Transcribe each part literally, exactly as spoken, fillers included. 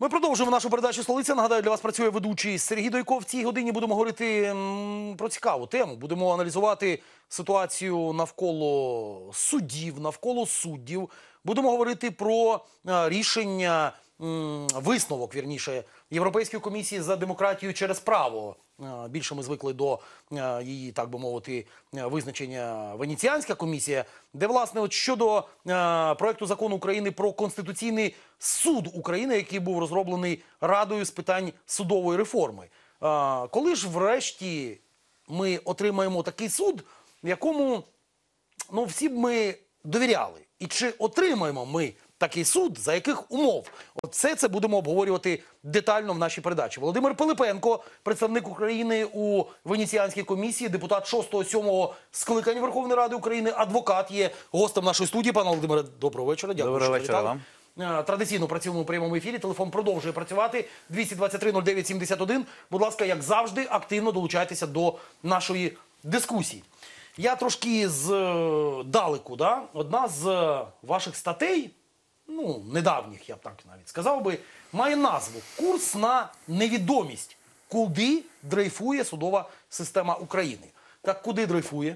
продовжуємо нашу передачу «Столиця». Нагадаю, для вас працює ведучий Сергій Дойко. В цій годині будемо говорити м, про цікаву тему. Будемо аналізувати ситуацію навколо судів, навколо суддів. Будемо говорити про е, рішення, м, висновок, вірніше, Європейської комісії за демократію через право. Е, більше ми звикли до е, її, так би мовити, е, визначення Венеціанська комісія, де, власне, от щодо е, проекту закону України про Конституційний суд України, який був розроблений Радою з питань судової реформи. Е, коли ж врешті ми отримаємо такий суд, в якому, ну, всі б ми довіряли? І чи отримаємо ми такий суд, за яких умов? Оце це будемо обговорювати детально в нашій передачі. Володимир Пилипенко, представник України у Венеціанській комісії, депутат шостого-сьомого скликання Верховної Ради України, адвокат, є гостем нашої студії. Пане Володимире, доброго вечора. Дякую, доброго що вечора завітали. вам. Традиційно працюємо у прямому ефірі. Телефон продовжує працювати. двісті двадцять три нуль дев'ять сімдесят один. Будь ласка, як завжди, активно долучайтеся до нашої дискусії. Я трошки здалеку, да? Одна з ваших статей, ну, недавніх, я б так навіть сказав би, має назву «Курс на невідомість. Куди дрейфує судова система України». Так, куди дрейфує?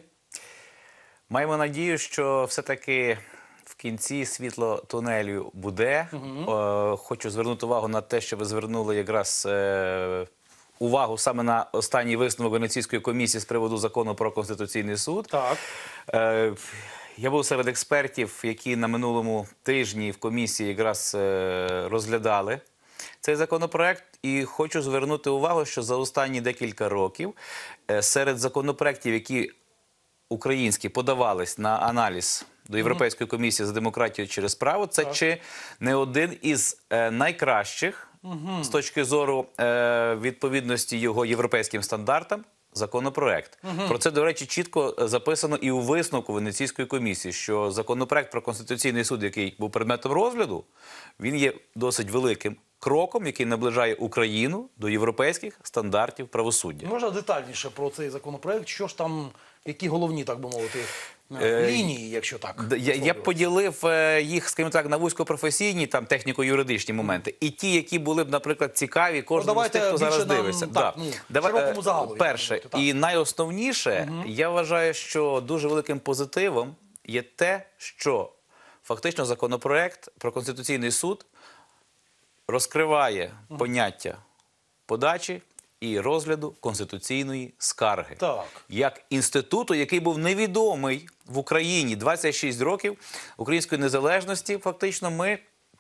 Маємо надію, що все-таки в кінці світло тунелю буде. Угу. Е, хочу звернути увагу на те, що ви звернули якраз е, увагу саме на останній висновок Венеційської комісії з приводу закону про Конституційний суд. Так. Е, Я був серед експертів, які на минулому тижні в комісії якраз е, розглядали цей законопроект. І хочу звернути увагу, що за останні декілька років е, серед законопроектів, які українські подавались на аналіз до Європейської комісії за демократію через право, це так. чи не один із е, найкращих угу. з точки зору е, відповідності його європейським стандартам законопроект. Угу. Про це, до речі, чітко записано і у висновку Венеційської комісії, що законопроект про Конституційний суд, який був предметом розгляду, він є досить великим кроком, який наближає Україну до європейських стандартів правосуддя. Можна детальніше про цей законопроект? Що ж там, які головні, так би мовити, лінії, якщо так? Я, я б поділив їх, скажімо так, на вузькопрофесійні, там, техніко-юридичні моменти. І ті, які були б, наприклад, цікаві кожному ну, з тих, хто зараз нам, дивиться. Так, да. ну, Давай, широкому загалу. Перше, так. і найосновніше, угу. я вважаю, що дуже великим позитивом є те, що фактично законопроект про Конституційний суд розкриває угу. поняття подачі і розгляду конституційної скарги. Так. Як інституту, який був невідомий в Україні двадцять шість років української незалежності, фактично ми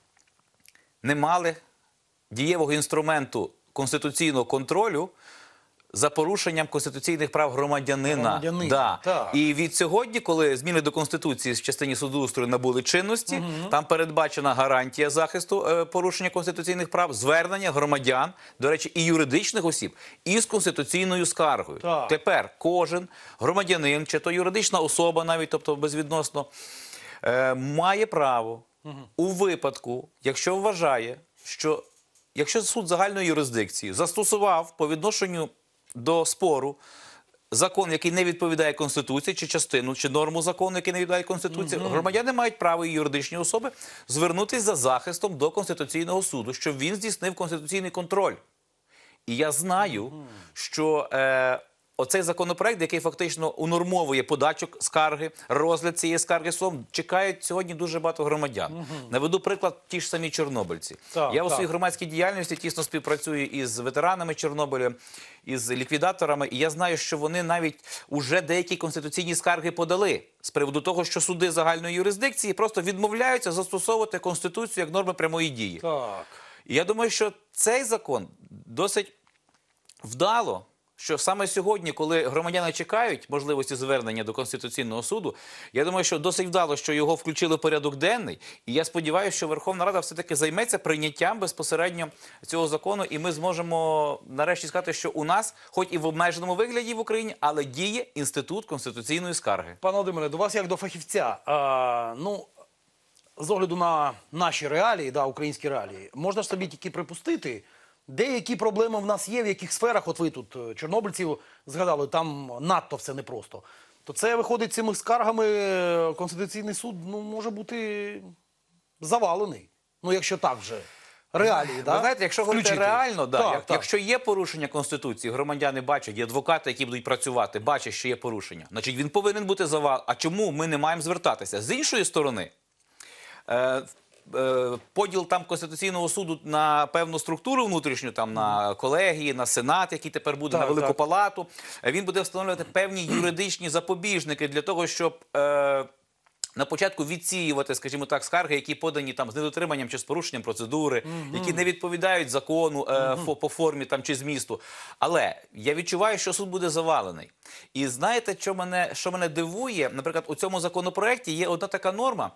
не мали дієвого інструменту конституційного контролю за порушенням конституційних прав громадянина. Громадянина, да. так. І від сьогодні, коли зміни до Конституції в частині судоустрою набули чинності, угу. там передбачена гарантія захисту е, порушення конституційних прав, звернення громадян, до речі, і юридичних осіб, із конституційною скаргою. Так. Тепер кожен громадянин, чи то юридична особа навіть, тобто безвідносно, е, має право угу. у випадку, якщо вважає, що якщо суд загальної юрисдикції застосував по відношенню до спору закон, який не відповідає Конституції, чи частину, чи норму закону, який не відповідає Конституції, mm-hmm. громадяни мають право і юридичні особи звернутися за захистом до Конституційного суду, щоб він здійснив конституційний контроль. І я знаю, mm-hmm. що е, оцей законопроект, який фактично унормовує подачу скарги, розгляд цієї скарги судом, чекають сьогодні дуже багато громадян. Угу. Наведу приклад, ті ж самі чорнобильці. Так, я у своїй громадській діяльності тісно співпрацюю із ветеранами Чорнобиля, із ліквідаторами, і я знаю, що вони навіть уже деякі конституційні скарги подали з приводу того, що суди загальної юрисдикції просто відмовляються застосовувати Конституцію як норми прямої дії. Так. І я думаю, що цей закон досить вдало, що саме сьогодні, коли громадяни чекають можливості звернення до Конституційного суду, я думаю, що досить вдало, що його включили в порядок денний. І я сподіваюся, що Верховна Рада все-таки займеться прийняттям безпосередньо цього закону. І ми зможемо нарешті сказати, що у нас, хоч і в обмеженому вигляді в Україні, але діє інститут конституційної скарги. Пане Володимире, до вас як до фахівця. А, ну, з огляду на наші реалії, да, українські реалії, можна ж собі тільки припустити, деякі проблеми в нас є, в яких сферах, от ви тут чорнобильців згадали, там надто все непросто. То це, виходить, цими скаргами Конституційний суд, ну, може бути завалений. Ну, якщо так вже. реалії, Ви да? знаєте, якщо говорити включити. реально, да, Так, як, так. якщо є порушення Конституції, громадяни бачать, є адвокати, які будуть працювати, бачать, що є порушення, значить він повинен бути завал. А чому ми не маємо звертатися? З іншої сторони, е, е, поділ там Конституційного суду на певну структуру внутрішню, там на колегії, на Сенат, який тепер буде, Так, на Велику так. Палату, е, він буде встановлювати певні юридичні запобіжники для того, щоб... Е, на початку відсіювати, скажімо так, скарги, які подані там з недотриманням чи з порушенням процедури, які не відповідають закону е, фо, по формі там чи змісту. Але я відчуваю, що суд буде завалений. І знаєте, що мене, що мене дивує? Наприклад, у цьому законопроекті є одна така норма.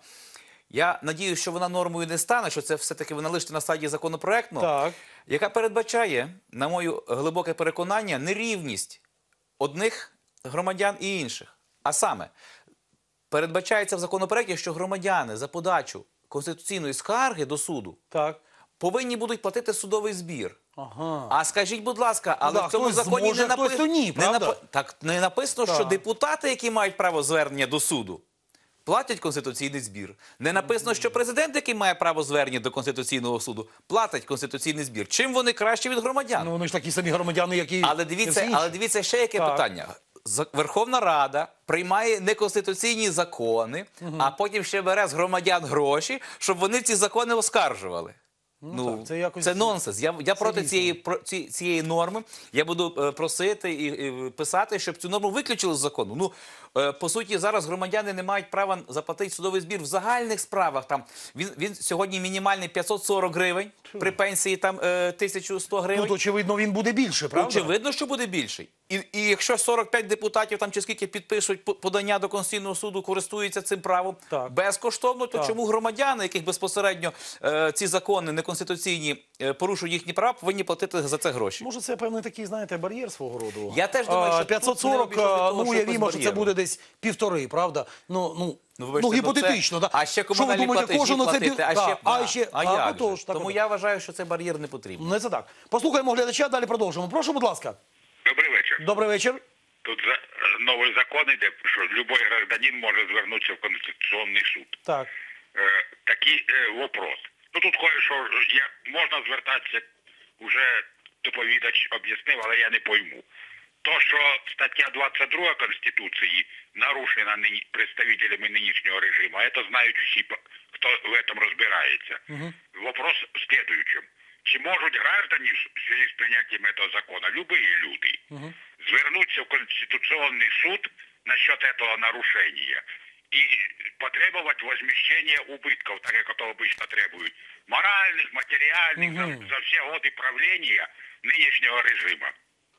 Я надіюся, що вона нормою не стане, що це все-таки вона лише на стадії законопроекту, Так. яка передбачає, на моє глибоке переконання, нерівність одних громадян і інших. А саме, передбачається в законопроекті, що громадяни за подачу конституційної скарги до суду Так. повинні будуть платити судовий збір. Ага. А скажіть, будь ласка, але да, в цьому хтось законі зможе, не, хтось то ні, не, правда? напи- так, не написано, що Так. депутати, які мають право звернення до суду, платять конституційний збір. Не написано, що президент, який має право звернення до Конституційного суду, платить конституційний збір. Чим вони краще від громадян? Ну, вони ж такі самі громадяни, як і Але і дивіться, всі інші. але дивіться ще яке Так. питання. За- Верховна Рада приймає неконституційні закони, а потім ще бере з громадян гроші, щоб вони ці закони оскаржували. Ну, так, це якось- це нонсенс. Я, я проти дійсно. цієї, про- ці- цієї норми. Я буду е, просити і, і писати, щоб цю норму виключили з закону. Ну, е, по суті, зараз громадяни не мають права заплатити судовий збір в загальних справах. Там він, він сьогодні мінімальний п'ятсот сорок гривень, при пенсії там е, тисяча сто гривень. Тут, очевидно, він буде більше, правда? Очевидно, що буде більший. І, і якщо сорок п'ять депутатів там чи скільки підпишуть по- подання до Конституційного суду, користуються цим правом Так. безкоштовно, то Так. чому громадяни, яких безпосередньо е, ці закони неконституційні е, порушують їхні права, повинні платити за це гроші? Може, це певний такий, знаєте, бар'єр свого роду. Я теж думаю, що А, п'ятсот тут не сорок, обійшлося того, ну, що уявімо, якось що це бар'єром. буде десь півтори, правда? Ну, ну, Ну, ну, вибачте, гіпотетично. ну, да. це- А ще Що ви комунальні думаєте, платежі кожен оце платити, пів- а да, ще, а да. ще, а а, як отож, же? так, Тому отож. я вважаю, що цей бар'єр не потрібен. Не це так. Послухаємо глядача, далі продовжимо. Прошу, будь ласка. Добрий вечір. Добрий вечір. Тут за, новий закон йде, що будь-який гражданин може звернутися в Конституційний суд. Так. Е, такий е, вопрос. Ну тут кое-що я, можна звертатися, вже доповідач об'яснив, але я не пойму. То, що стаття двадцять друга Конституції нарушена нині, представителями нинішнього режиму, а це знають всі, хто в этом розбирається. Угу. Вопрос в следующем. Чи можуть граждані в связи з прийняттям цього закону, любые люди, Угу. звернуться в Конституционный суд насчет этого нарушения и потребовать возмещения убытков, так как это обычно требуют, моральных, материальных, Мгм. за, за все годы правления нынешнего режима.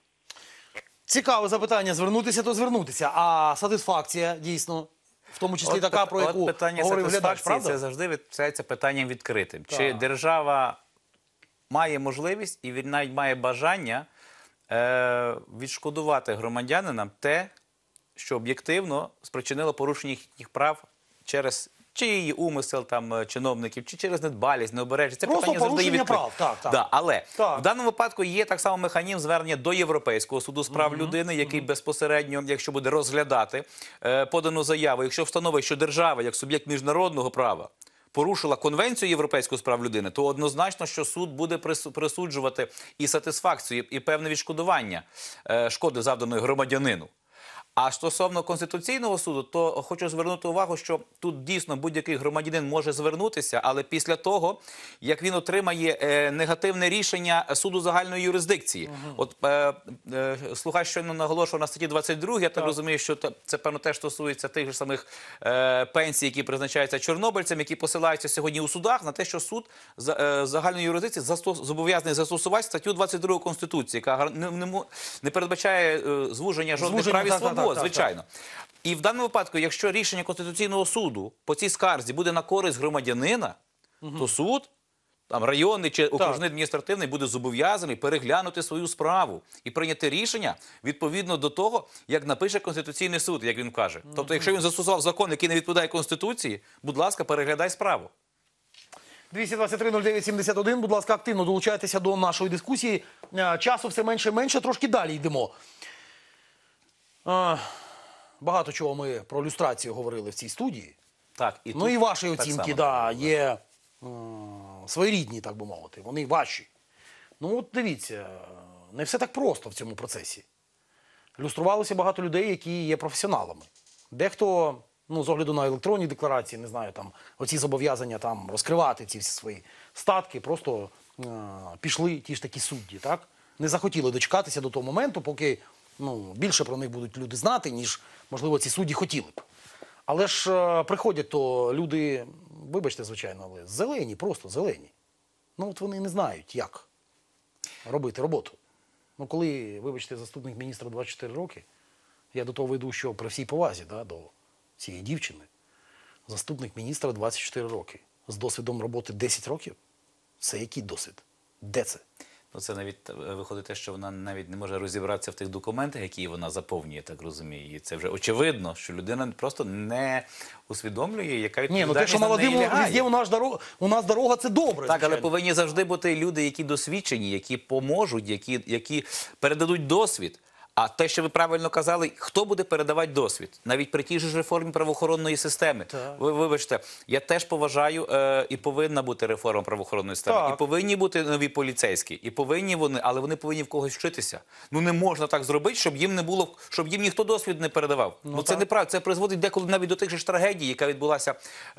Цікаве запитання. Звернутися, то звернутися. А сатисфакція, дійсно, в тому числі От така, пит- про яку от питання говорив глядач, сатисфакції, правда? це завжди відбувається питанням відкритим. Чи Так. держава має можливість і він навіть має бажання е, відшкодувати громадянинам те, що об'єктивно спричинило порушення їхніх прав через чи її умисел там е, чиновників, чи через недбалість, необережність. Це Просто питання завжди є порушення відкрите. прав, так, так. Да, але Так. в даному випадку є так само механізм звернення до Європейського суду з прав людини, який безпосередньо, якщо буде розглядати е, подану заяву, якщо встановить, що держава як суб'єкт міжнародного права порушила Конвенцію Європейського з прав людини, то однозначно, що суд буде прису- присуджувати і сатисфакцію, і певне відшкодування е, шкоди, завданої громадянину. А стосовно Конституційного суду, то хочу звернути увагу, що тут дійсно будь-який громадянин може звернутися, але після того, як він отримає е, негативне рішення суду загальної юрисдикції. От е, е, слухач щойно наголошував на статті двадцять два, я так, розумію, що те- це, певно, теж стосується тих же самих е, пенсій, які призначаються чорнобильцям, які посилаються сьогодні у судах на те, що суд за, е, загальної юрисдикції засто- зобов'язаний застосувати статтю двадцять два Конституції, яка гар- не, не, мо- не передбачає е, звуження жодних Звуження, прав і так, так, свобод. так, так, Звичайно. І в даному випадку, якщо рішення Конституційного суду по цій скарзі буде на користь громадянина, то суд, там районний чи окружний адміністративний, буде зобов'язаний переглянути свою справу і прийняти рішення відповідно до того, як напише Конституційний суд, як він каже. Тобто, якщо він застосував закон, який не відповідає Конституції, будь ласка, переглядай справу. двісті двадцять три нуль дев'ять сімдесят один. Будь ласка, активно долучайтеся до нашої дискусії. Е, Часу все менше і менше, трошки далі йдемо. Е, Багато чого ми про люстрацію говорили в цій студії. Так, і Ну тут і ваші так оцінки, само. да, є е, своєрідні, так би мовити, вони ваші. Ну от дивіться, не все так просто в цьому процесі. Люструвалося багато людей, які є професіоналами. Дехто, ну, з огляду на електронні декларації, не знаю, там, оці зобов'язання там розкривати ці всі свої статки, просто е, пішли ті ж такі судді, так? Не захотіли дочекатися до того моменту, поки, ну, більше про них будуть люди знати, ніж, можливо, ці судді хотіли б. Але ж е, приходять то люди, вибачте, звичайно, але зелені, просто зелені. Ну, от вони не знають, як робити роботу. Ну, коли, вибачте, заступник міністра двадцять чотири роки, я до того веду, що при всій повазі, да, до цієї дівчини, заступник міністра двадцять чотири роки, з досвідом роботи десять років, це який досвід? Де це? Ну, це навіть е, виходить те, що вона навіть не може розібратися в тих документах, які вона заповнює, так розумію. І це вже очевидно, що людина просто не усвідомлює, яка Ні, ну відповідальність те, що на неї молодим лягає. везде у нас дорога, у нас дорога, це добре. Так, але звичайно. повинні завжди бути люди, які досвідчені, які поможуть, які, які передадуть досвід. А те, що ви правильно казали, хто буде передавати досвід? Навіть при тій же реформі правоохоронної системи. Так. Ви вибачте, я теж поважаю е, і повинна бути реформа правоохоронної системи. Так. І повинні бути нові поліцейські, і повинні вони, але вони повинні в когось вчитися. Ну не можна так зробити, щоб їм не було, щоб їм ніхто досвід не передавав. Ну, ну це так. неправда. Це призводить деколи навіть до тих же ж трагедій, яка відбулася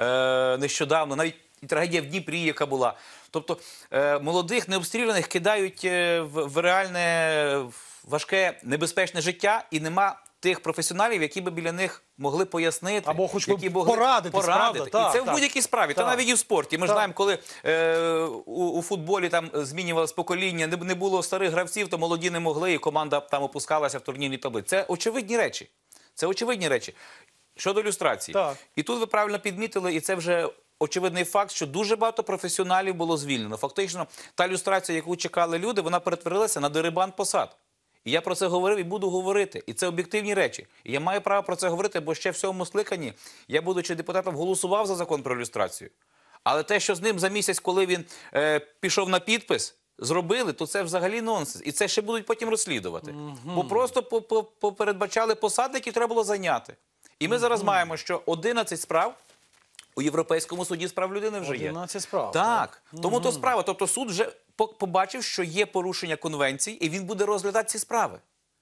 е, нещодавно, навіть і трагедія в Дніпрі, яка була. Тобто е, молодих необстріляних кидають е, в, в реальне важке, небезпечне життя, і нема тих професіоналів, які би біля них могли пояснити, Або хоч би які могли порадити, порадити. правда? І це Так, в так. будь-якій справі, та Так. навіть і в спорті. Ми ж Так. знаємо, коли е, у, у футболі там змінювалось покоління, не, не було старих гравців, то молоді не могли, і команда там опускалася в турнірній таблиці. Це очевидні речі. Це очевидні речі. Щодо люстрації. Так. І тут ви правильно підмітили, і це вже очевидний факт, що дуже багато професіоналів було звільнено. Фактично, та люстрація, яку чекали люди, вона перетворилася на дерибан посад. І я про це говорив і буду говорити. І це об'єктивні речі. І я маю право про це говорити, бо ще в цьому скликанні я, будучи депутатом, голосував за закон про люстрацію. Але те, що з ним за місяць, коли він е, пішов на підпис, зробили, то це взагалі нонсенс. І це ще будуть потім розслідувати. Mm-hmm. Бо просто попередбачали посади, які треба було зайняти. І ми mm-hmm. зараз маємо, що одинадцять справ у Європейському суді з прав людини вже є. одинадцять справ. Так. так. Тому Mm-hmm. то справа. Тобто суд вже побачив, що є порушення конвенції, і він буде розглядати ці справи.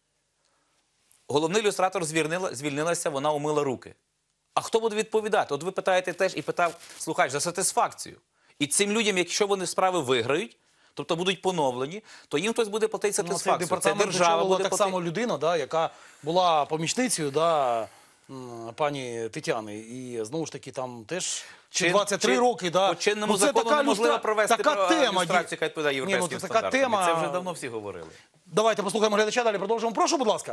Головний люстратор звільнила, звільнилася, вона умила руки. А хто буде відповідати? От ви питаєте теж і питав, слухач, за сатисфакцію. І цим людям, якщо вони справи виграють, тобто будуть поновлені, то їм хтось буде платити сатисфакцію. Ну, департамент це держава буде так платити. само людина, да, яка була помічницею, да, м, пані Тетяни. І знову ж таки там теж чи Чин- двадцять три чин- роки, да. По чинному Ну, це закону така неможливо люстра- провести така про тема, люстрацію, яка відповідає Ні, ну, європейським це така стандартам. тема. І це вже давно всі говорили. Давайте послухаємо глядача, далі продовжимо. Прошу, будь ласка.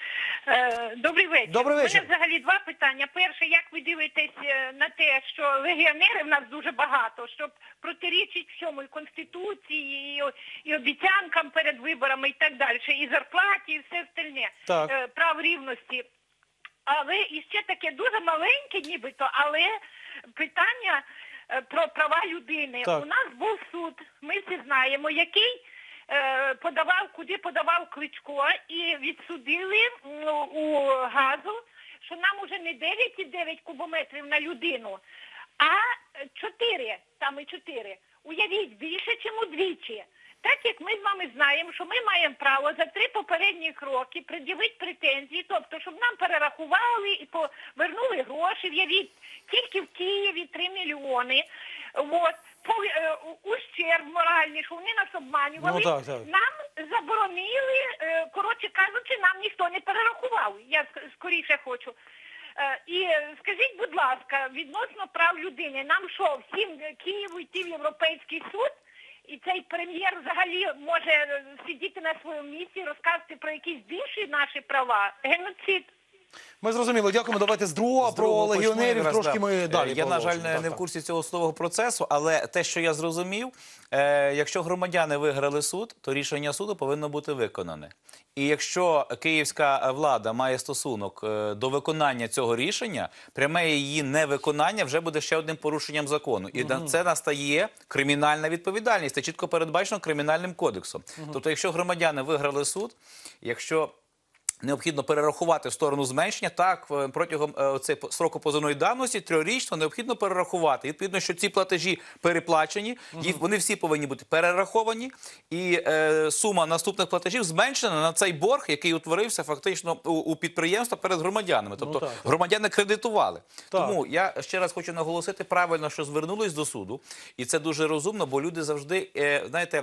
Е, Добрий вечір. Добрий У вечір. мене взагалі два питання. Перше, як ви дивитесь е, на те, що легіонерів в нас дуже багато, щоб протирічить всьому, і Конституції, і, і обіцянкам перед виборами, і так далі, і зарплаті, і все остальне, Так. е, прав рівності. Але і ще таке дуже маленьке нібито, але питання е, про права людини. Так. У нас був суд, ми всі знаємо, який е, подавав, куди подавав Кличко, і відсудили м, у газу, що нам уже не дев'ять і дев'ять кубометрів на людину, а чотири, там і чотири. Уявіть, більше, ніж удвічі. Так як ми з вами знаємо, що ми маємо право за три попередніх роки пред'явити претензії, тобто, щоб нам перерахували і повернули гроші, в'явіть, тільки в Києві три мільйони, от, по, е, ущерб моральний, що вони нас обманювали, Ну, так, так. нам заборонили, е, коротше кажучи, нам ніхто не перерахував, я ск- скоріше хочу. Е, І е, скажіть, будь ласка, відносно прав людини, нам що, всім Києву йти в Європейський суд? І цей прем'єр взагалі може е, сидіти на своєму місці і розказувати про якісь більші наші права? Геноцид. Ми зрозуміли. Дякуємо. Давайте з другого. З Про другого почну легіонерів якраз, трошки да. ми далі Е, Я, на жаль, продовжимо. не, Так, не в так. курсі цього судового процесу, але те, що я зрозумів, е, якщо громадяни виграли суд, то рішення суду повинно бути виконане. І якщо київська влада має стосунок е, до виконання цього рішення, пряме її невиконання вже буде ще одним порушенням закону. І на це настає кримінальна відповідальність. Це чітко передбачено Кримінальним кодексом. Тобто, якщо громадяни виграли суд, якщо необхідно перерахувати в сторону зменшення. Так, в- протягом е, цей по- строку позовної давності трьохрічно необхідно перерахувати. Відповідно, що ці платежі переплачені, їх, вони всі повинні бути перераховані, і е, сума наступних платежів зменшена на цей борг, який утворився фактично у, у підприємства перед громадянами. Тобто так, так. громадяни кредитували. Так. Тому я ще раз хочу наголосити правильно, що звернулись до суду, і це дуже розумно, бо люди завжди, е, знаєте,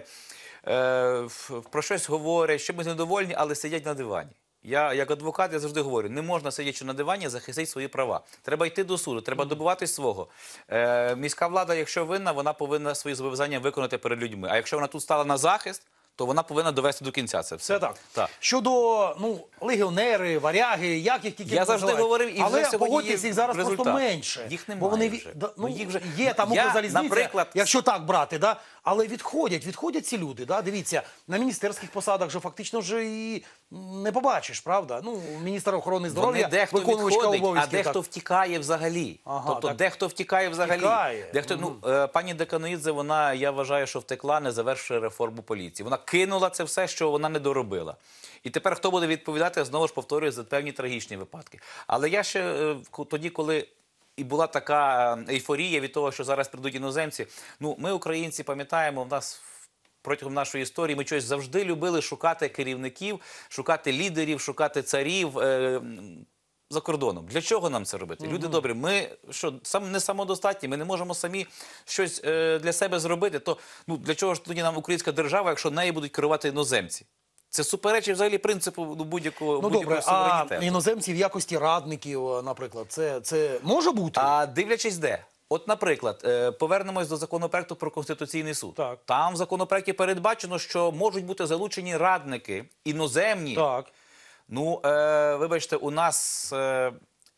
е, в- про щось говорять, що ми недовольні, але сидять на дивані. Я, як адвокат, я завжди говорю, не можна, сидячи на дивані, захистити свої права. Треба йти до суду, треба добиватись свого. Е, міська влада, якщо винна, вона повинна свої зобов'язання виконати перед людьми. А якщо вона тут стала на захист, то вона повинна довести до кінця це все. Це так. Так. Щодо ну, легіонери, варяги, як їх тільки Я не завжди називають. говорив, і але вже сьогодні погодьтесь, є їх зараз результат. просто менше. Їх Бо немає вони, вже. да, ну, Ну, їх вже- є там Я, Укрзалізниця, наприклад, якщо так брати, да? але відходять, відходять ці люди. Да? Дивіться, на міністерських посадах вже фактично вже і не побачиш, правда? Ну, міністр охорони здоров'я, Вони дехто виконувачка відходить, а обов'язків. дехто так. втікає взагалі. Ага, тобто так. дехто втікає взагалі. Втікає. Дехто, ну, е, пані Деканоїдзе, вона, я вважаю, що втекла, не завершує реформу поліції. Вона кинула це все, що вона не доробила. І тепер хто буде відповідати, знову ж повторюю, за певні трагічні випадки. Але я ще е, ко- тоді, коли і була така е, ейфорія від того, що зараз прийдуть іноземці, ну, ми, українці, пам'ятаємо, в нас протягом нашої історії ми щось завжди любили шукати керівників, шукати лідерів, шукати царів е, за кордоном. Для чого нам це робити? Люди добрі, ми що, сам, не самодостатні, ми не можемо самі щось е, для себе зробити. То ну, для чого ж тоді нам українська держава, якщо нею будуть керувати іноземці? Це суперечить взагалі принципу ну, будь-якого Ну будь-якого добре, а суверенітету. іноземці в якості радників, наприклад, це, це може бути? А дивлячись де? От, наприклад, е, повернемось до законопроекту про Конституційний суд. Так. Там в законопроекті передбачено, що можуть бути залучені радники іноземні. Так. Ну, е, вибачте, у нас е,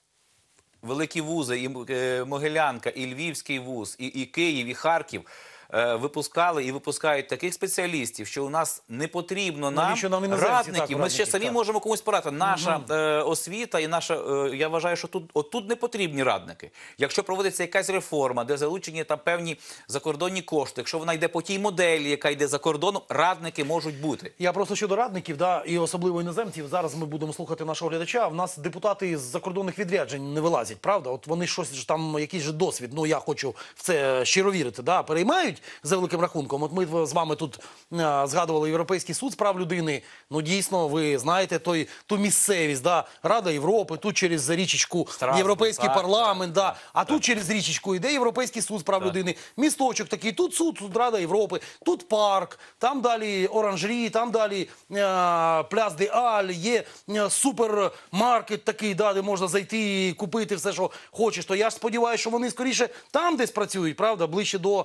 великі вузи, і е, Могилянка, і Львівський вуз, і, і Київ, і Харків е, випускали і випускають таких спеціалістів, що у нас не потрібно нам Навіщо нам іноземці? радників. Так, Ми ще радників, самі так. можемо комусь порадити. Наша е, освіта і наша, е, я вважаю, що тут, от тут не потрібні радники. Якщо проводиться якась реформа, де залучені там певні закордонні кошти, якщо вона йде по тій моделі, яка йде за кордоном, радники можуть бути. Я просто щодо радників, да, і особливо іноземців, зараз ми будемо слухати нашого глядача. В нас депутати з закордонних відряджень не вилазять, правда? От вони щось ж там, якийсь же досвід, ну я хочу в це щиро вірити, да, переймають за великим рахунком. От ми з вами тут а, згадували Європейський суд з прав людини. Ну дійсно, ви знаєте той, ту місцевість, да, Рада Європи, тут через річечку Страсбург, Європейський так, парламент, да, а тут через річечку йде Європейський суд з прав людини. Місточок такий, тут суд, тут Рада Європи, тут парк, там далі оранжері, там далі е, пляс де Аль, є е, супермаркет такий, да, де можна зайти і купити все, що хочеш. То я ж сподіваюся, що вони скоріше там десь працюють, правда, ближче до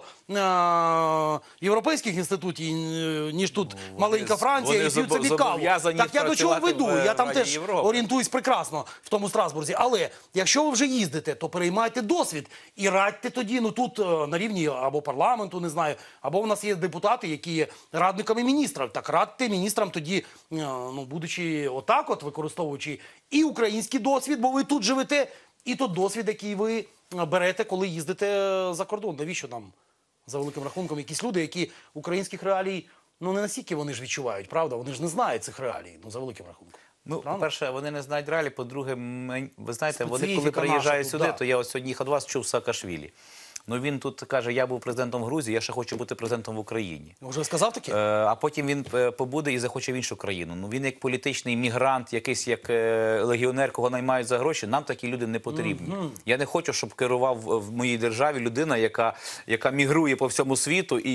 е, європейських інститутів, е, ніж тут маленька Франція, вони і п'ють собі зобо- каву. зобов'язані Так я до чого працювати веду? в, Я там Раді теж Європи. орієнтуюсь прекрасно в тому Страсбурзі. Але якщо ви вже їздите, то переймайте досвід і радьте тоді, ну тут е, на рівні або парламенту, не знаю, або у нас є депутати, які є радниками міністрів. Так радьте міністрам тоді, е, ну будучи отак от, використовуючи і український досвід, бо ви тут живете, і той досвід, який ви е, берете, коли їздите за кордон. Навіщо нам, за великим рахунком, якісь люди, які українських реалій, ну не настільки вони ж відчувають, правда? Вони ж не знають цих реалій, ну за великим рахунком. Ну, Правда? по-перше, вони не знають реалії, по-друге, мен- ви знаєте, вони коли Специфіка приїжджають наша сюди, тут, да. то я от сьогодні їх від вас чув Саакашвілі. Ну він тут каже, я був президентом в Грузії, я ще хочу бути президентом в Україні. Вже сказав таке? Е, а потім він е, побуде і захоче в іншу країну. Ну він як політичний мігрант, якийсь як е, легіонер, кого наймають за гроші, нам такі люди не потрібні. Я не хочу, щоб керував в в моїй державі людина, яка, яка мігрує по всьому світу і,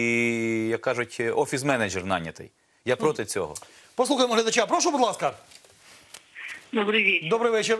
і як кажуть, офіс-менеджер нанятий. Я проти цього. Послухаємо глядача. Прошу, будь ласка. Добрый вечер. Добрий вечір.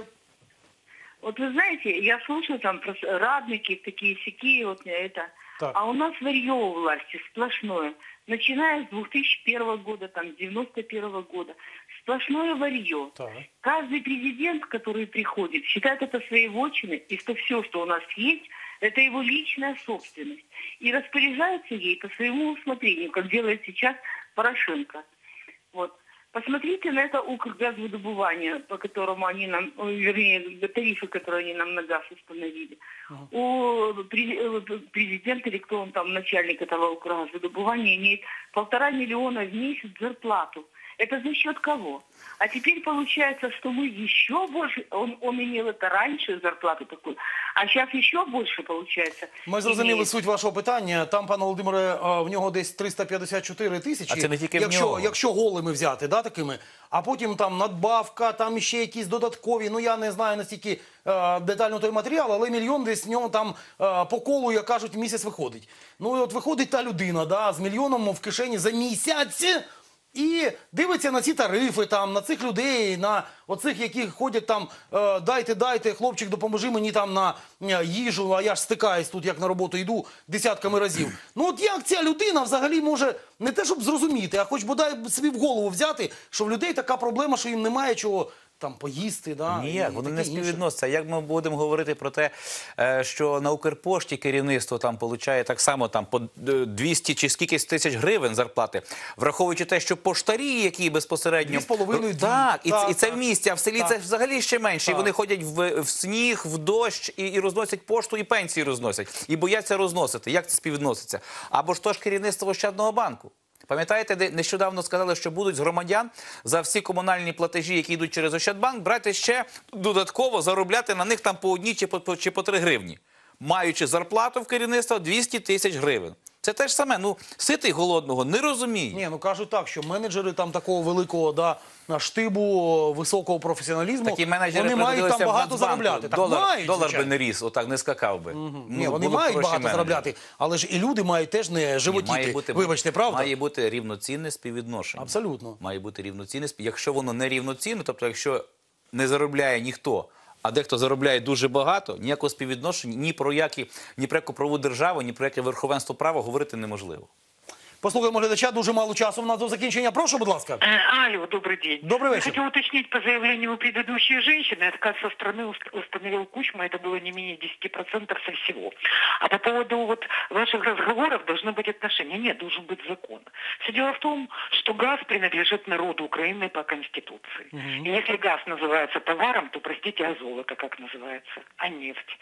Вот вы знаете, я слушаю там про с- радники, такие сякие, вот это. Так. А у нас варье у власти сплошное. Начиная с две тысячи первого года, там, с девяносто первого года. Сплошное варье. Так. Каждый президент, который приходит, считает это своей вотчиной, и что все, что у нас есть, это его личная собственность. И распоряжается ей по своему усмотрению, как делает сейчас Порошенко. Вот. Посмотрите на это Укргазвыдобывание, по которому они нам, ой, вернее, тарифы, которые они нам на газ установили. У пре- э, президента, или кто он там, начальник этого Укргазвыдобывания, имеет полтора миллиона в месяц зарплату. Это за счет кого? А теперь получается, что мы еще больше, он, он имел это раньше, зарплату такую, а сейчас еще больше получается. Ми зрозуміли имеет. суть вашого питання. Там, пане Володимире, а, в нього десь триста п'ятдесят чотири тисячі. А це не тільки в якщо, нього. якщо голими взяти, да, такими. А потім там надбавка, там ще якісь додаткові. Ну, я не знаю настільки е, детально той матеріал, але мільйон десь в нього там е, по колу, як кажуть, в місяць виходить. Ну, і от виходить та людина, да, з мільйоном в кишені за місяць. І дивиться на ці тарифи, там, на цих людей, на оцих, які ходять там, е, дайте, дайте, хлопчик, допоможи мені там на е, їжу, а я ж стикаюсь тут, як на роботу йду, десятками разів. Ну от як ця людина взагалі може не те, щоб зрозуміти, а хоч бодай собі в голову взяти, що в людей така проблема, що їм немає чого там поїсти, да, Ніяк, і вони таке не інше. співвідносяться. Як ми будемо говорити про те, е, що на Укрпошті керівництво там получає так само там по е, двісті чи скількись тисяч гривень зарплати, враховуючи те, що поштарі, які безпосередньо... Дві з половиною, дві. Так, і, Так, і це так. в місті, а в селі Так. це взагалі ще менше. І Так. вони ходять в, в сніг, в дощ і, і розносять пошту, і пенсії розносять. І бояться розносити. Як це співвідноситься? Або ж то ж керівництво Ощадного банку. Пам'ятаєте, де нещодавно сказали, що будуть з громадян за всі комунальні платежі, які йдуть через Ощадбанк, брати ще додатково, заробляти на них там по одній чи по, по- чи по три гривні, маючи зарплату в керівництва двісті тисяч гривень. Це те ж саме, ну, ситий голодного не розуміє. Ні, ну кажуть так, що менеджери там такого великого, да, на штибу, високого професіоналізму, Такі менеджери вони мають там придивилися в багато Нацбанку. заробляти. Так, Долар, мають, долар би звичайно. не ріс, отак не скакав би. Ні, вони Були б мають хороші багато менеджери. заробляти, але ж і люди мають теж не животіти. Має бути, Вибачте, правда? Має бути рівноцінне співвідношення. Абсолютно. Має бути рівноцінне спів. Якщо воно не рівноцінне, тобто якщо не заробляє ніхто, а дехто заробляє дуже багато, ніякого співвідношення ні про які, ні про яку правову державу, ні про яке верховенство права говорити неможливо. Послухаємо глядача, дуже мало часу в нас до закінчення. Прошу, будь ласка. Э, Алло, добрый день. Добрый Я вечер. хотела уточнить по заявлению предыдущей женщины. Отказ со стороны уст- установил Кучма, это было не менее десяти процентов со всего. А по поводу вот ваших разговоров должны быть отношения. Нет, должен быть закон. Все дело в том, что газ принадлежит народу Украины по Конституции. И если газ называется товаром, то, простите, а золото как называется? А нефть?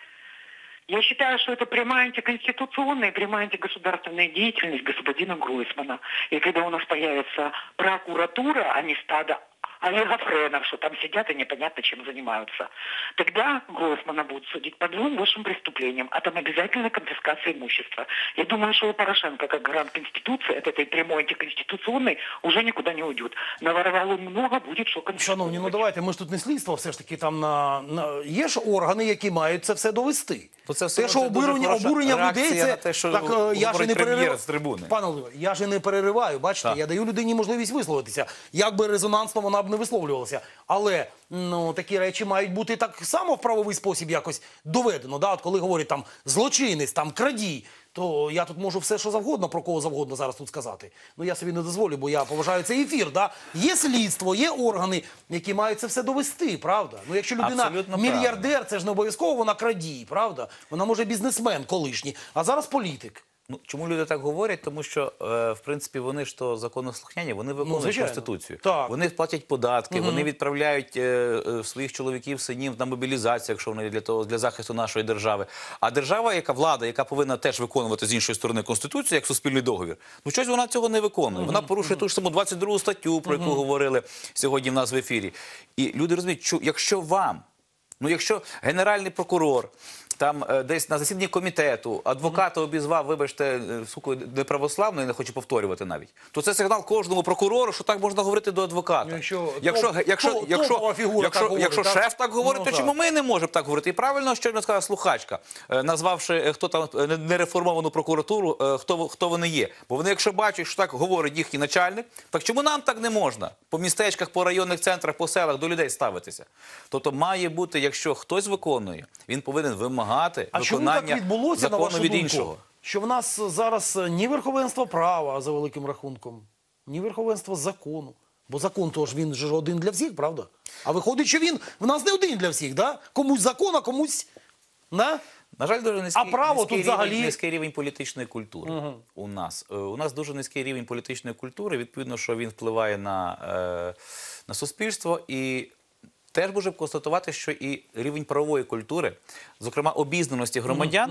Я считаю, что это прямая антиконституционная и прямая антигосударственная деятельность господина Гройсмана. И когда у нас появится прокуратура, а не стадо олигофренов, что там сидят и непонятно чем занимаются, тогда Гройсмана будут судить по двум вашим преступлениям, а там обязательно конфискация имущества. Я думаю, что у Порошенко, как гарант Конституции, от этой прямой антиконституционной, уже никуда не уйдет. Наворовал он много, будет что конфисковывать. Шановні, ну давайте, ми ж тут не слідство, все ж таки там на, на... є ж органи, які мають це все довести. То це все те, що одно це дуже обурення, хороша обурення людей, реакція це на те, що так, е, я ж говорить не прем'єр перериваю. з трибуни. Пане Володимире, я ж не перериваю, бачите, Так. я даю людині можливість висловитися. Як би резонансно вона б не висловлювалася. Але ну, такі речі мають бути так само в правовий спосіб якось доведено. Да? От коли говорять там злочинець, там крадій, то я тут можу все, що завгодно, про кого завгодно зараз тут сказати. Ну я собі не дозволю, бо я поважаю цей ефір. Да? Є слідство, є органи, які мають це все довести, правда? Ну якщо людина Абсолютно мільярдер, це ж не обов'язково вона крадій, правда? Вона може бізнесмен колишній, а зараз політик. Ну, чому люди так говорять? Тому що, е, в принципі, вони ж то законослухняні, вони виконують звичайно. Конституцію. Так. Вони платять податки, вони відправляють е, е, своїх чоловіків, синів на мобілізацію, якщо вони для того, для захисту нашої держави. А держава, яка влада, яка повинна теж виконувати з іншої сторони Конституцію, як суспільний договір, ну щось вона цього не виконує. Вона порушує ту ж саму двадцять другу статтю, про яку говорили сьогодні в нас в ефірі. І люди розуміють, що якщо вам, ну якщо генеральний прокурор, там е, десь на засіданні комітету адвоката обізвав, вибачте, е, суку, неправославно, я не хочу повторювати навіть, то це сигнал кожному прокурору, що так можна говорити до адвоката. Якщо якщо, топ- якщо, топ- якщо, топова фігура якщо, так говорить, якщо так? шеф так говорить, Ну, то так. чому ми не можемо так говорити? І правильно щойно сказала слухачка, е, назвавши, е, хто там е, нереформовану прокуратуру, е, хто, хто вони є. Бо вони, якщо бачать, що так говорить їхній начальник, так чому нам так не можна? По містечках, по районних центрах, по селах до людей ставитися. Тобто має бути, якщо хтось виконує, він повинен вимагати А чому так виконання відбулося, на закону вашу від думку, іншого. що в нас зараз ні верховенство права за великим рахунком, ні верховенство закону. Бо закон тож він же один для всіх, правда? А виходить, що він в нас не один для всіх, да? Комусь закон, а комусь... Да? На жаль, дуже низький, А право низький, тут рівень, взагалі- низький рівень політичної культури у нас. Е, У нас дуже низький рівень політичної культури, відповідно, що він впливає на, е, на суспільство. І теж можемо констатувати, що і рівень правової культури, зокрема обізнаності громадян,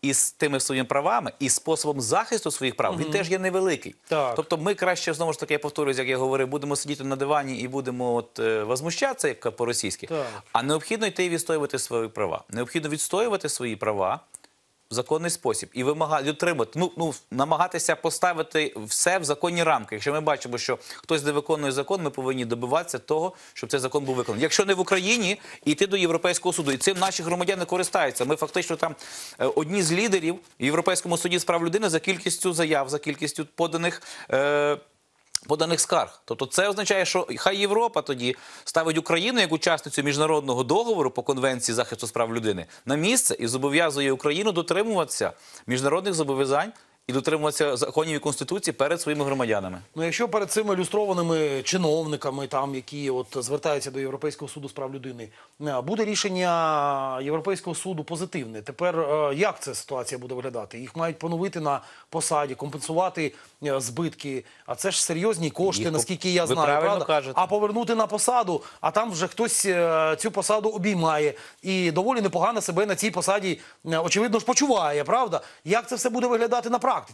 і з тими своїми правами, і способом захисту своїх прав, він теж є невеликий. Так. Тобто ми краще, знову ж таки, я повторюсь, як я говорив, будемо сидіти на дивані і будемо от, е, возмущатися, як по-російськи, Так. а необхідно йти і відстоювати свої права. Необхідно відстоювати свої права в законний спосіб і вимагати, отримати, ну, ну, намагатися поставити все в законні рамки. Якщо ми бачимо, що хтось не виконує закон, ми повинні добиватися того, щоб цей закон був виконаний. Якщо не в Україні, йти до Європейського суду. І цим наші громадяни користаються. Ми фактично там е, одні з лідерів в Європейському суді з прав людини за кількістю заяв, за кількістю поданих е, поданих скарг. Тобто це означає, що хай Європа тоді ставить Україну як учасницю міжнародного договору по Конвенції захисту з прав людини на місце і зобов'язує Україну дотримуватися міжнародних зобов'язань і дотримуватися законів і Конституції перед своїми громадянами. Ну, якщо перед цими люстрованими чиновниками, там, які от звертаються до Європейського суду з прав людини, е, буде рішення Європейського суду позитивне, тепер е, як ця ситуація буде виглядати? Їх мають поновити на посаді, компенсувати е, збитки, а це ж серйозні кошти, Їх наскільки я ви знаю, правильно правда? кажете. А повернути на посаду, а там вже хтось е, цю посаду обіймає і доволі непогано себе на цій посаді, е, очевидно ж, почуває, правда? Як це все буде виглядати на практиці?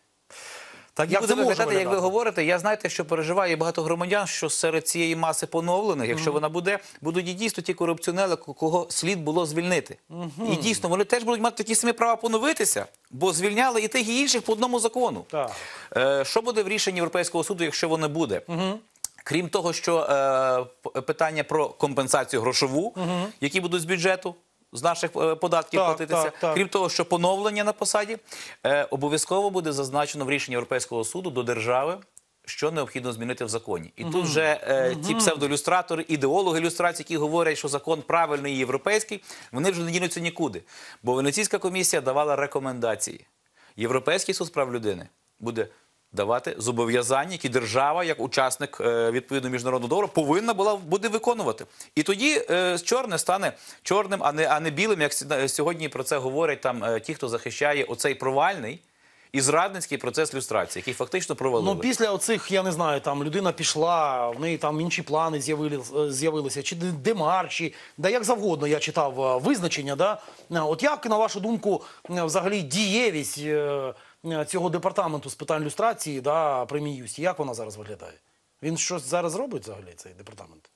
Так Як і це буде може виглядати, як ви виглядати? говорите. Я, знаєте, що переживає багато громадян, що серед цієї маси поновлених, якщо вона буде, будуть і дійсно ті корупціонери, кого слід було звільнити. І дійсно, вони теж будуть мати такі самі права поновитися, бо звільняли і тих, і інших по одному закону. Так. Е, що буде в рішенні Європейського суду, якщо воно буде? Крім того, що е, п- питання про компенсацію грошову, які будуть з бюджету, з наших е, податків Так, платитися. так, так. Крім того, що поновлення на посаді, е, обов'язково буде зазначено в рішенні Європейського суду до держави, що необхідно змінити в законі. І тут вже е, ті псевдоілюстратори, ідеологи ілюстрації, які говорять, що закон правильний і європейський, вони вже не дінуться нікуди. Бо Венеційська комісія давала рекомендації. Європейський суд з прав людини буде давати зобов'язання, які держава, як учасник е, відповідно міжнародного договору, повинна була буде виконувати. І тоді е, чорне стане чорним, а не, а не білим, як сі- сьогодні про це говорять там е, ті, хто захищає оцей провальний і зрадницький процес люстрації, який фактично провалили. Ну, після оцих, я не знаю, там людина пішла, в неї там інші плани з'явили- з'явилися, чи демарші, да як завгодно я читав е, визначення, да? Е, От як, на вашу думку, е, взагалі дієвість е, е, цього департаменту з питань люстрації, да, при Мін'юсті, як вона зараз виглядає? Він щось зараз робить взагалі, цей департамент?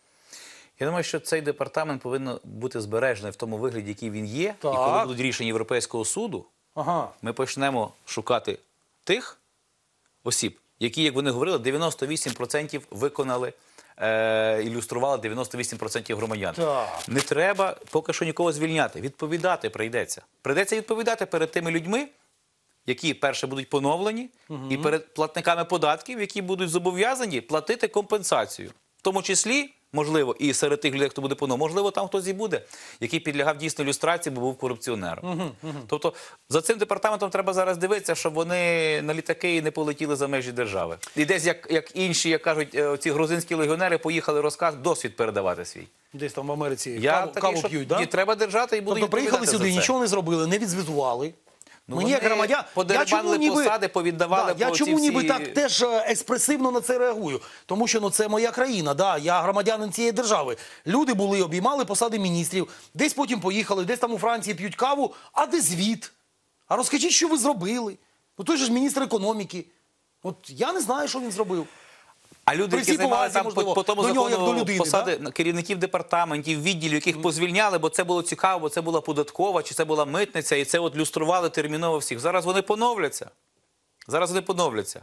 Я думаю, що цей департамент повинен бути збережений в тому вигляді, який він є. Так. І коли будуть рішення Європейського суду, Ага. ми почнемо шукати тих осіб, які, як вони говорили, дев'яносто вісім відсотків виконали, е, ілюстрували дев'яносто вісім відсотків громадян. Так. Не треба поки що нікого звільняти. Відповідати прийдеться. Прийдеться відповідати перед тими людьми, які, перше, будуть поновлені, і перед платниками податків, які будуть зобов'язані платити компенсацію. В тому числі, можливо, і серед тих людей, хто буде поновлений, можливо, там хтось і буде, який підлягав дійсно люстрації, бо був корупціонером. Тобто за цим департаментом треба зараз дивитися, щоб вони на літаки не полетіли за межі держави. І десь, як, як інші, як кажуть, е, ці грузинські легіонери поїхали розказ, досвід передавати свій. Десь там в Америці Я каву, такий, каву що п'ють, да? ні, треба держати і буду Тобто приїхали відповідати сюди, за це. нічого не зробили, не відзвітували. Ну, Мені як вони громадян, подерибанили посади, повіддавали да, я по чому ці ніби всі- так теж е, експресивно на це реагую? Тому що ну, це моя країна, да, я громадянин цієї держави. Люди були, обіймали посади міністрів, десь потім поїхали, десь там у Франції п'ють каву, а де звіт? А розкажіть, що ви зробили? Ну той же ж міністр економіки. От я не знаю, що він зробив. А люди, При які всій займали повазі, там можливо, по, по тому до нього, як закону до людини, посади керівників департаментів, відділів, яких позвільняли, бо це було цікаво, бо це була податкова, чи це була митниця, і це от люстрували терміново всіх. Зараз вони поновляться. Зараз вони поновляться.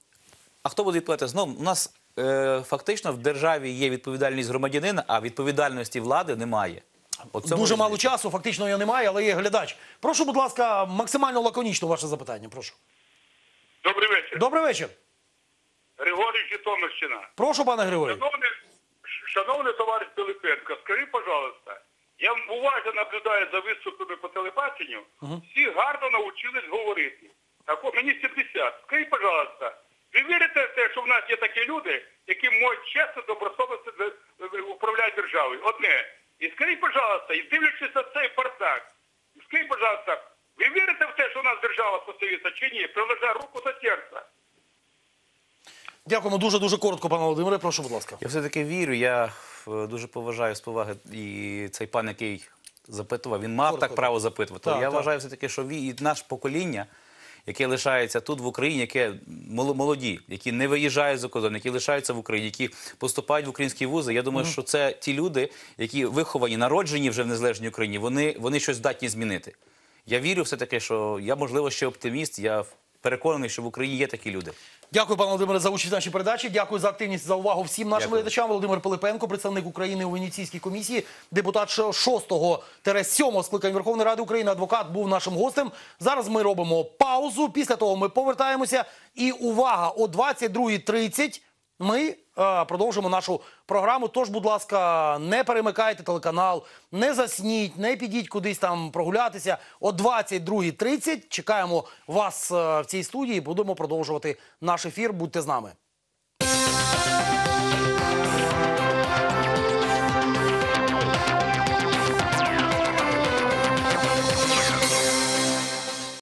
А хто буде відповідати? Знову, у нас е, фактично в державі є відповідальність громадянина, а відповідальності влади немає. От цьому Дуже мало різниця. часу, фактично його немає, але є глядач. Прошу, будь ласка, максимально лаконічно ваше запитання, прошу. Добрий вечір. Добрий вечір. Григорій Житомирщина. Прошу, пане Григорій. Шановний, шановний товариш Пилипенко, скажи, пожалуйста, я уважно наблюдаю за виступами по телебаченню, всі гарно навчились говорити. Так от, мені сімдесят. Скажіть, пожалуйста, ви вірите в те, що в нас є такі люди, які можуть чесно, добросовісно де- управляти державою? Одне. І скажіть, пожалуйста, і дивлячись на цей бардак, скажіть, пожалуйста, ви вірите в те, що у нас держава состоїться чи ні? Приложа руку до серця. Дякуємо дуже-дуже коротко, пане Володимире. Прошу, будь ласка. Я все-таки вірю, я е, дуже поважаю з поваги і цей пан, який запитував, він мав Коротко, так право запитувати. Так, Я так. вважаю все-таки, що він, і наше покоління, яке лишається тут в Україні, яке мол- молоді, які не виїжджають за кордон, які лишаються в Україні, які поступають в українські вузи. Я думаю, що це ті люди, які виховані, народжені вже в незалежній Україні, вони, вони щось здатні змінити. Я вірю все-таки, що я, можливо, ще оптиміст, я переконаний, що в Україні є такі люди. Дякую, пане Володимире, за участь в нашій передачі. Дякую за активність, за увагу всім нашим Дякую. глядачам. Володимир Пилипенко, представник України у Венеційській комісії, депутат шостого-сьомого скликання Верховної Ради України, адвокат, був нашим гостем. Зараз ми робимо паузу, після того ми повертаємося. І увага, о двадцять другій тридцять ми е, продовжимо нашу програму. Тож, будь ласка, не перемикайте телеканал, не засніть, не підіть кудись там прогулятися. О двадцять другій тридцять чекаємо вас е, в цій студії. Будемо продовжувати наш ефір. Будьте з нами.